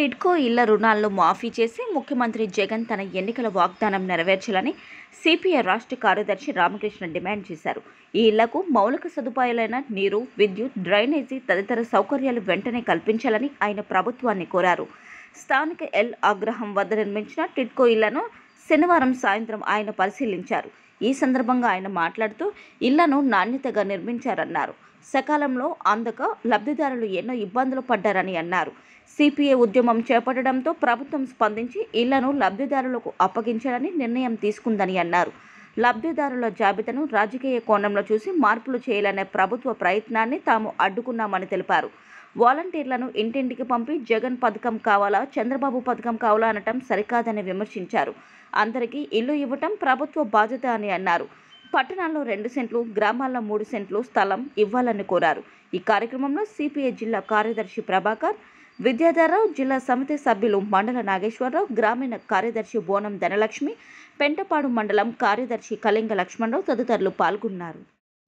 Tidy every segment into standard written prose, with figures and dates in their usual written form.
టిడ్కో ఇళ్ల రుణాలను మాఫీ చేసి ముఖ్యమంత్రి జగన్ తన ఎన్నికల వాగ్దానం నెరవేర్చాలని సిపిఐ రాష్ట్ర కార్యదర్శి రామకృష్ణ డిమాండ్ చేశారు. ఈ ఇళ్లకు మౌలిక సదుపాయాలైన నీరు, విద్యుత్, డ్రైనేజీ తదితర సౌకర్యాలు వెంటనే కల్పించాలని ఆయన ప్రభుత్వాన్ని కోరారు. స్థానిక ఎల్ ఆగ్రహం వద్ద నిర్మించిన టిడ్కో ఇళ్లను శనివారం సాయంత్రం ఆయన పరిశీలించారు. ఈ సందర్భంగా ఆయన మాట్లాడుతూ ఇళ్లను నాణ్యతగా నిర్మించారన్నారు. సకాలంలో అందక లబ్ధిదారులు ఎన్నో ఇబ్బందులు పడ్డారని అన్నారు. సిపిఐ ఉద్యమం చేపట్టడంతో ప్రభుత్వం స్పందించి ఇళ్లను లబ్ధిదారులకు అప్పగించాలని నిర్ణయం తీసుకుందని అన్నారు. లబ్ధిదారుల జాబితాను రాజకీయ కోణంలో చూసి మార్పులు చేయాలనే ప్రభుత్వ ప్రయత్నాన్ని తాము అడ్డుకున్నామని తెలిపారు. వాలంటీర్లను ఇంటింటికి పంపి జగన్ పథకం కావాలా, చంద్రబాబు పథకం కావాలా అనటం సరికాదని విమర్శించారు. అందరికీ ఇల్లు ఇవ్వటం ప్రభుత్వ బాధ్యత అని అన్నారు. పట్టణాల్లో 2 సెంట్లు, గ్రామాల్లో 3 సెంట్లు స్థలం ఇవ్వాలని కోరారు. ఈ కార్యక్రమంలో సిపిఐ జిల్లా కార్యదర్శి ప్రభాకర్, విద్యాధరరావు, జిల్లా సమితి సభ్యులు మండల నాగేశ్వరరావు, గ్రామీణ కార్యదర్శి బోనం ధనలక్ష్మి, పెంటపాడు మండలం కార్యదర్శి కళింగ లక్ష్మణరావు తదితరులు పాల్గొన్నారు.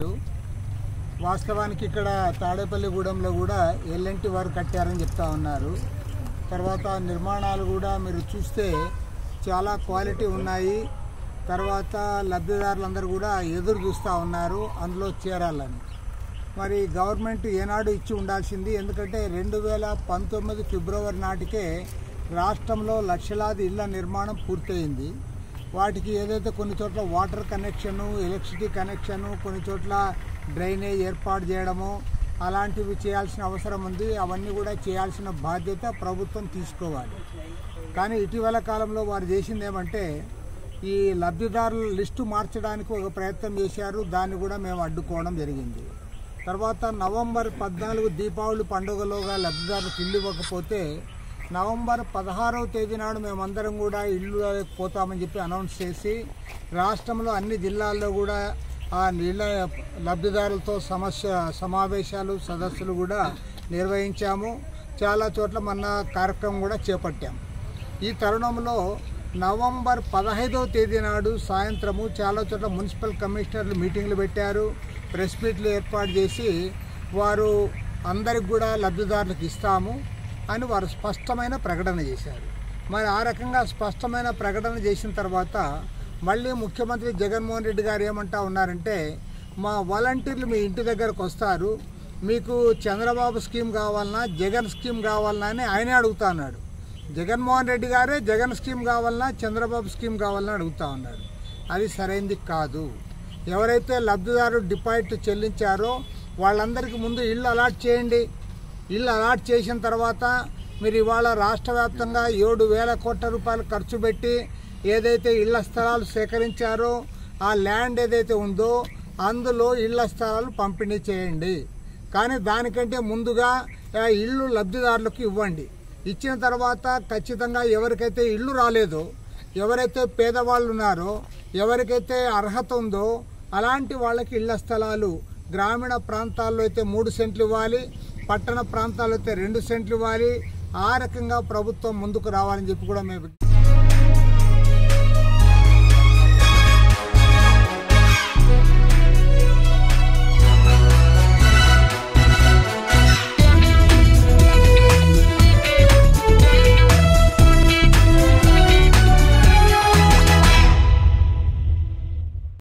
వాస్తవానికి ఇక్కడ తాడేపల్లిగూడెంలో కూడా ఎల్ఎన్టీ వారు కట్టారని చెప్తా ఉన్నారు. తర్వాత నిర్మాణాలు కూడా మీరు చూస్తే చాలా క్వాలిటీ ఉన్నాయి. తర్వాత లబ్ధిదారులందరూ కూడా ఎదురు చూస్తూ ఉన్నారు అందులో చేరాలని. మరి గవర్నమెంట్ ఏనాడు ఇచ్చి ఉండాల్సింది, ఎందుకంటే 2019 ఫిబ్రవరి నాటికే రాష్ట్రంలో లక్షలాది ఇళ్ల నిర్మాణం పూర్తయింది. వాటికి ఏదైతే కొన్ని చోట్ల వాటర్ కనెక్షను, ఎలక్ట్రిసిటీ కనెక్షను, కొన్ని చోట్ల డ్రైనేజ్ ఏర్పాటు చేయడము అలాంటివి చేయాల్సిన అవసరం ఉంది. అవన్నీ కూడా చేయాల్సిన బాధ్యత ప్రభుత్వం తీసుకోవాలి. కానీ ఇటీవల కాలంలో వారు చేసింది ఏమంటే ఈ లబ్ధిదారుల లిస్టు మార్చడానికి ఒక ప్రయత్నం చేశారు. దాన్ని కూడా మేము అడ్డుకోవడం జరిగింది. తర్వాత నవంబర్ 14 దీపావళి పండుగలోగా లబ్ధిదారులకు ఇల్లు ఇవ్వకపోతే నవంబర్ 16వ తేదీ నాడు మేమందరం కూడా ఇల్లు పోతామని చెప్పి అనౌన్స్ చేసి రాష్ట్రంలో అన్ని జిల్లాల్లో కూడా ఆ ఇళ్ళ లబ్ధిదారులతో సమావేశాలు, సదస్సులు కూడా నిర్వహించాము. చాలా చోట్ల మన కార్యక్రమం కూడా చేపట్టాము. ఈ తరుణంలో నవంబర్ 15వ తేదీ నాడు సాయంత్రము చాలా చోట్ల మున్సిపల్ కమిషనర్లు మీటింగ్లు పెట్టారు, ప్రెస్ మీట్లు ఏర్పాటు చేసి వారు అందరికి కూడా లబ్ధిదారులకు ఇస్తాము అని వారు స్పష్టమైన ప్రకటన చేశారు. మరి ఆ రకంగా స్పష్టమైన ప్రకటన చేసిన తర్వాత మళ్ళీ ముఖ్యమంత్రి జగన్మోహన్ రెడ్డి గారు ఏమంటా ఉన్నారంటే మా వాలంటీర్లు మీ ఇంటి దగ్గరకు వస్తారు, మీకు చంద్రబాబు స్కీమ్ కావాలన్నా జగన్ స్కీమ్ కావాలన్నా అని ఆయనే అడుగుతా ఉన్నాడు. జగన్మోహన్ రెడ్డి గారే జగన్ స్కీమ్ కావాలన్నా చంద్రబాబు స్కీమ్ కావాలన్నా అడుగుతా ఉన్నాడు. అది సరైనది కాదు. ఎవరైతే లబ్ధిదారు డిపాజిట్ చెల్లించారో వాళ్ళందరికీ ముందు ఇల్లు అలాట్ చేయండి. ఇల్లు అలాట్ చేసిన తర్వాత మీరు ఇవాళ రాష్ట్ర వ్యాప్తంగా 7,000 కోట్ల రూపాయలు ఖర్చు పెట్టి ఏదైతే ఇళ్ల స్థలాలు సేకరించారో ఆ ల్యాండ్ ఏదైతే ఉందో అందులో ఇళ్ల స్థలాలు పంపిణీ చేయండి. కానీ దానికంటే ముందుగా ఇళ్ళు లబ్ధిదారులకు ఇవ్వండి. ఇచ్చిన తర్వాత ఖచ్చితంగా ఎవరికైతే ఇళ్ళు రాలేదో, ఎవరైతే పేదవాళ్ళు ఉన్నారో, ఎవరికైతే అర్హత ఉందో అలాంటి వాళ్ళకి ఇళ్ల స్థలాలు గ్రామీణ ప్రాంతాల్లో అయితే 3 సెంట్లు ఇవ్వాలి, పట్టణ ప్రాంతాల్లో అయితే 2 సెంట్లు ఇవ్వాలి. ఆ రకంగా ప్రభుత్వం ముందుకు రావాలని చెప్పి కూడా మేము